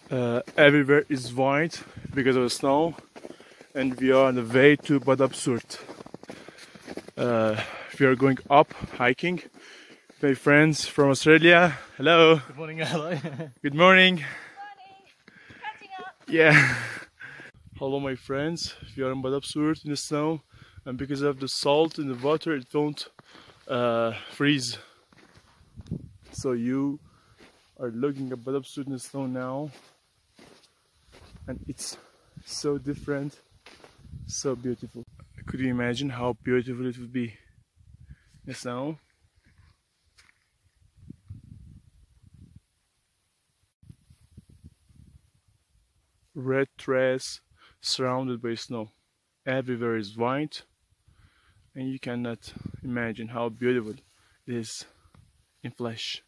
Everywhere is white because of the snow, and we are on the way to badabsort. We are going up hiking. My friends from Australia. Hello. Good morning, hello. Good morning. Catching up. Yeah. Hello, my friends. We are in badabsort in the snow, and because of the salt in the water, it won't freeze. So you are looking at badabsort in the snow now, and it's so different, so beautiful. Could you imagine how beautiful it would be in the snow? Red dress surrounded by snow. Everywhere is white, and you cannot imagine how beautiful it is in flesh.